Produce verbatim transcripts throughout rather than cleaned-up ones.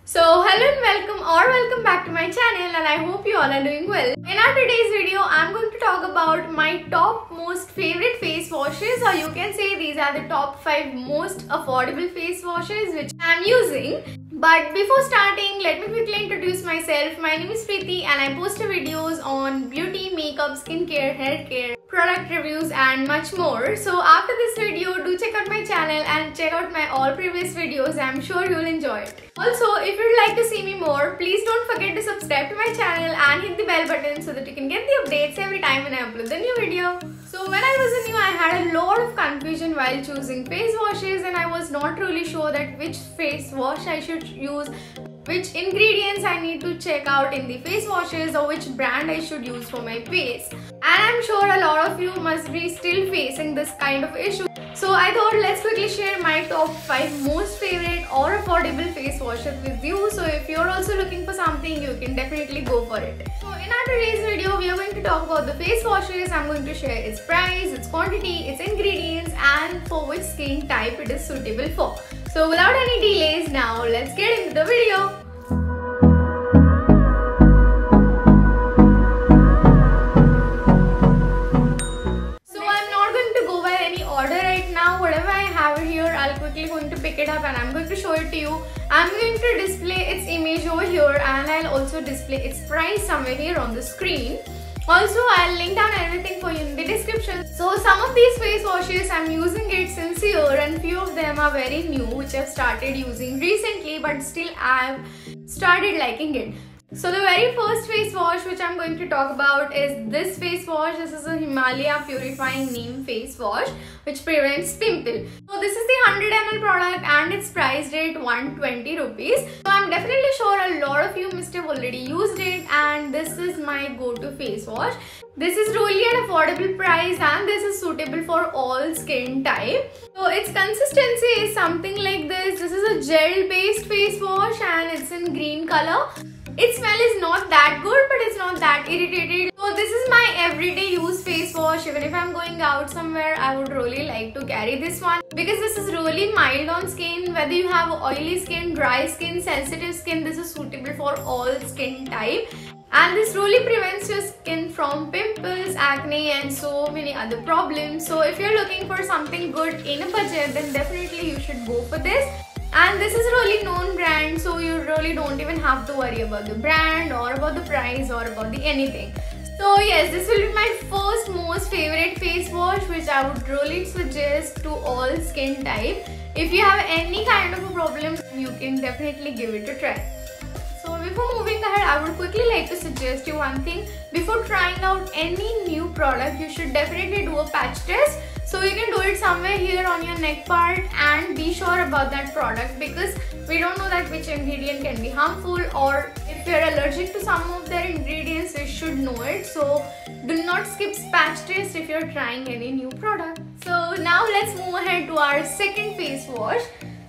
So hello and welcome or welcome back to my channel, and I hope you all are doing well. In our today's video, I'm going to talk about my top most favorite face washes, or you can say these are the top five most affordable face washes which I'm using. But before starting, let me quickly introduce myself. My name is Preeti and I post videos on beauty, makeup, skincare, hair care, product reviews and much more. So after this video, do check out my channel and check out my all previous videos. I'm sure you'll enjoy it. Also, if you'd like to see me more, please don't forget to subscribe to my channel and hit the bell button so that you can get the updates every time when I upload the new video. So when I was new, I had a lot of confusion while choosing face washes, and I was not really sure that which face wash I should use, which ingredients I need to check out in the face washes, or which brand I should use for my face. And I'm sure a lot of you must be still facing this kind of issue. So I thought let's quickly share my top five most favorite or affordable face washes with you. So if you're also looking for something, you can definitely go for it. So in our today's video, we are going to talk about the face washes. I'm going to share its price, its quantity, its ingredients, and for which skin type it is suitable for. So without any delays, now let's get into the video. Going to pick it up and I'm going to show it to you. I'm going to display its image over here, and I'll also display its price somewhere here on the screen. Also, I'll link down everything for you in the description. So some of these face washes I'm using it since a year, and few of them are very new which I've started using recently, but still I've started liking it. So the very first face wash which I'm going to talk about is this face wash. This is a Himalaya Purifying Neem face wash which prevents pimple. So this is the one hundred milliliter product and it's priced at one hundred twenty rupees. So I'm definitely sure a lot of you must have already used it, and this is my go-to face wash. This is really an affordable price and this is suitable for all skin type. So its consistency is something like this. This is a gel based face wash and it's in green color. Its smell is not that good, but it's not that irritating. So this is my everyday use face wash. Even if I'm going out somewhere, I would really like to carry this one because this is really mild on skin. Whether you have oily skin, dry skin, sensitive skin, this is suitable for all skin type. And this really prevents your skin from pimples, acne and so many other problems. So if you're looking for something good in a budget, then definitely you should go for this. And this is a really known brand, so you really don't even have to worry about the brand or about the price or about the anything. So yes, this will be my first most favorite face wash which I would really suggest to all skin type. If you have any kind of a problem, you can definitely give it a try. So before moving ahead, I would quickly like to suggest you one thing. Before trying out any new product, you should definitely do a patch test. So you can do it somewhere here on your neck part and be sure about that product, because we don't know that which ingredient can be harmful, or if you're allergic to some of their ingredients, you should know it. So do not skip patch test if you're trying any new product. So now let's move ahead to our second face wash.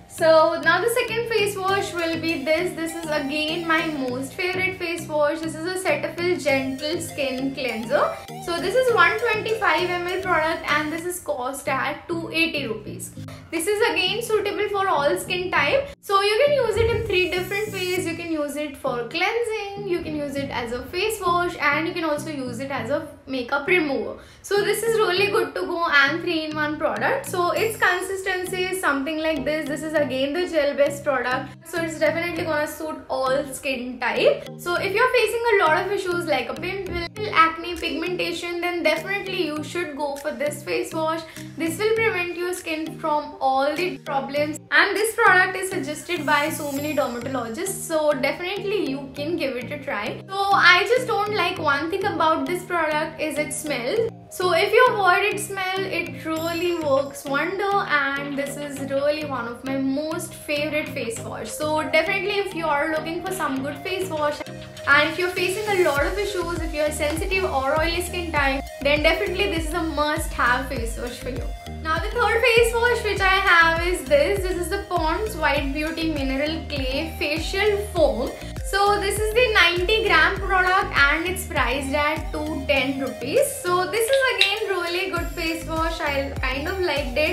So now the second face wash will be this. This is again my most favorite face wash. This is a Cetaphil Gentle Skin Cleanser. So this is one hundred twenty-five milliliter product and this is cost at two hundred eighty rupees. This is again suitable for all skin type. So you can use it in three different ways. You can use it for cleansing, you can use it as a face wash, and you can also use it as a makeup remover. So this is really good to go and three in one product. So its consistency is something like this. This is again the gel based product, so it's definitely gonna suit all skin type. So if you're facing a lot of issues like a pimple, acne, pigmentation, then definitely you should go for this face wash. This will prevent your skin from all the problems, and this product is suggested by so many dermatologists, so definitely you can give it a try. So I just don't like one thing about this product is its smell. So if you avoid its smell, it really works wonder, and this is really one of my most favorite face wash. So definitely if you are looking for some good face wash, and if you're facing a lot of issues, if you're sensitive or oily skin type, then definitely this is a must have face wash for you. Now the third face wash which I have is this. This is the Pond's White Beauty Mineral Clay Facial Foam. So this is the ninety gram product and it's priced at two hundred ten rupees. So this is again really good face wash. I kind of liked it.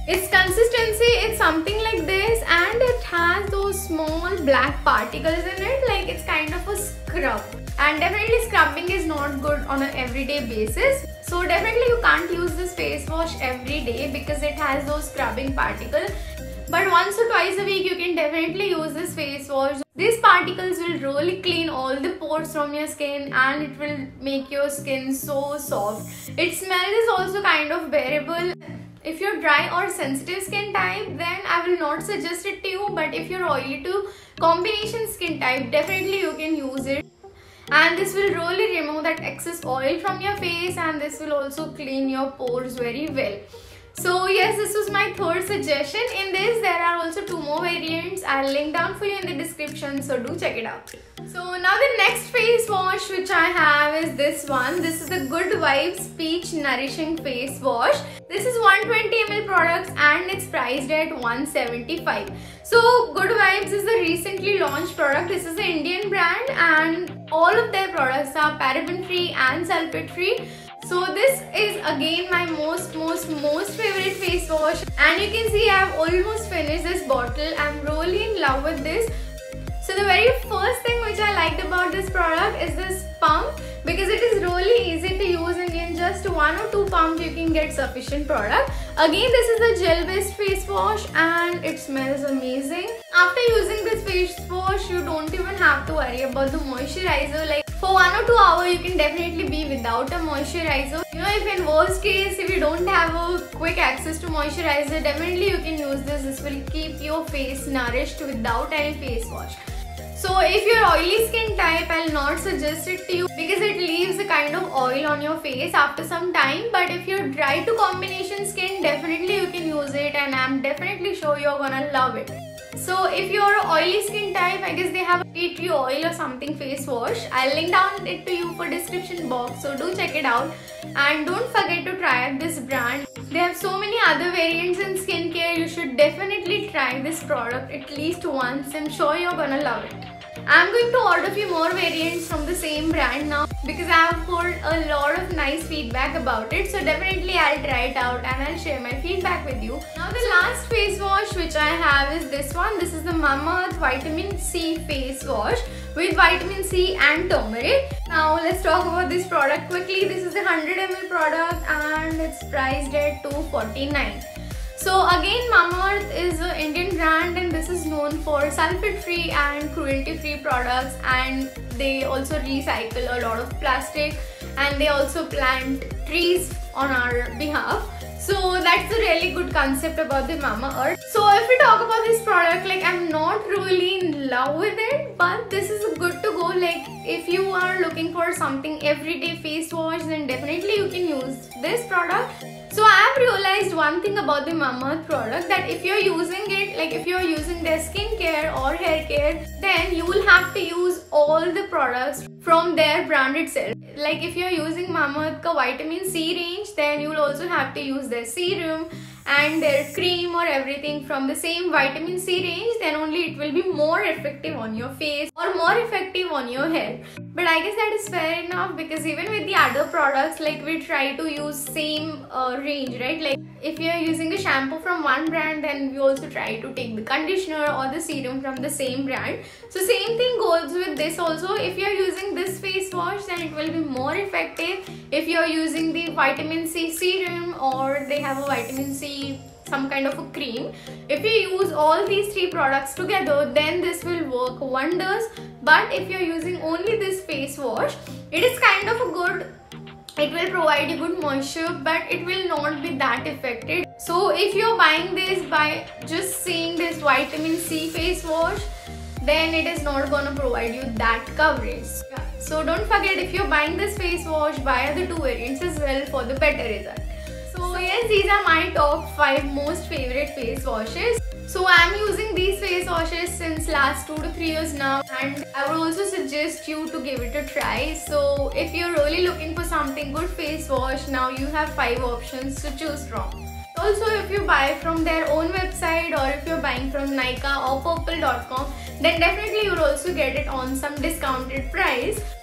Its consistency is something like this, and it has those small black particles in it, like it's kind of a scrub. And definitely scrubbing is not good on an everyday basis. So definitely you can't use this face wash every day because it has those scrubbing particles. But once or twice a week you can definitely use this face wash. These particles will really clean all the pores from your skin and it will make your skin so soft. Its smell is also kind of bearable. If you're dry or sensitive skin type, then I will not suggest it to you. But if you're oily to combination skin type, definitely you can use it. And this will really remove that excess oil from your face, and this will also clean your pores very well. So yes, this was my third suggestion. In this there are also two more variants. I'll link down for you in the description, so do check it out. So now the next face wash which I have is this one. This is the Good Vibes Peach Nourishing Face Wash. This is one hundred twenty milliliters products and it's priced at one hundred seventy-five. So Good Vibes is a recently launched product. This is an Indian brand and all of their products are paraben free and sulfate free. So this is again my most most most favorite face wash, and you can see I have almost finished this bottle. I'm really in love with this. So the very first thing which I liked about this product is this pump, because it is really easy to use and in just one or two pumps you can get sufficient product. Again, this is a gel based face wash and it smells amazing. After using this face wash, you don't even have to worry about the moisturizer. Like for one or two hours you can definitely be without a moisturizer. You know, if in worst case if you don't have a quick access to moisturizer, definitely you can use this. This will keep your face nourished without any face wash. So if you're oily skin type, I'll not suggest it to you because it leaves a kind of oil on your face after some time. But if you're dry to combination skin, definitely you can use it, and I'm definitely sure you're gonna love it. So if you're oily skin type, I guess they have a tea tree oil or something face wash. I'll link down it to you for description box, so do check it out. And don't forget to try this brand. They have so many other variants in skincare. You should definitely try this product at least once. I'm sure you're gonna love it. I'm going to order a few more variants from the same brand now because I have heard a lot of nice feedback about it. So definitely I'll try it out and I'll share my feedback with you. Now the last face wash which I have is this one. This is the Mamaearth Vitamin C Face Wash with vitamin C and turmeric. Now let's talk about this product quickly. This is a one hundred milliliters product and it's priced at two forty-nine. So again, Mamaearth is an Indian brand and this is known for sulfate free and cruelty free products, and they also recycle a lot of plastic and they also plant trees on our behalf. So that's a really good concept about the Mamaearth. So if we talk about this product, like I'm not really in love with it, but this is good to go. Like if you are looking for something everyday face wash, then definitely you can use this product. So I have realized one thing about the Mamaearth product, that if you're using it, like if you're using their skincare or hair care, then you will have to use all the products from their brand itself. Like if you're using Mamaearth ka vitamin C range, then you will also have to use their serum and their cream or everything from the same vitamin C range. Then only it will be more effective on your face or more effective on your hair. But I guess that is fair enough, because even with the other products, like we try to use same uh, range, right? Like if you are using a shampoo from one brand, then we also try to take the conditioner or the serum from the same brand. So same thing goes with this also. If you are using this face wash, then it will be more effective. If you are using the vitamin C serum or they have a vitamin C some kind of a cream, if you use all these three products together, then this will work wonders. But if you're using only this face wash, it is kind of a good, it will provide you good moisture, but it will not be that effective. So if you're buying this by just seeing this vitamin C face wash, then it is not gonna provide you that coverage. Yeah. So don't forget, if you're buying this face wash, buy the two variants as well for the better result. So yes, these are my top five most favorite face washes. So I'm using these face washes since last two to three years now, and I would also suggest you to give it a try. So if you're really looking for something good face wash, now you have five options to choose from. Also, if you buy from their own website or if you're buying from Nykaa or purple dot com, then definitely you'll also get it on some discounted price.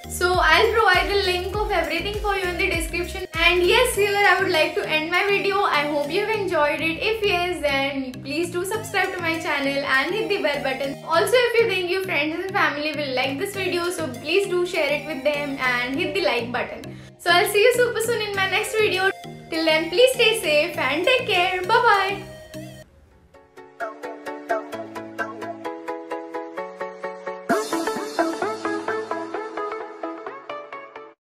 So I'll provide the link of everything for you in the description. And yes, here I would like to end my video. I hope you have enjoyed it. If yes, then please do subscribe to my channel and hit the bell button. Also, if you think your friends and family will like this video, so please do share it with them and hit the like button. So I'll see you super soon in my next video. Till then, please stay safe and take care. Bye bye.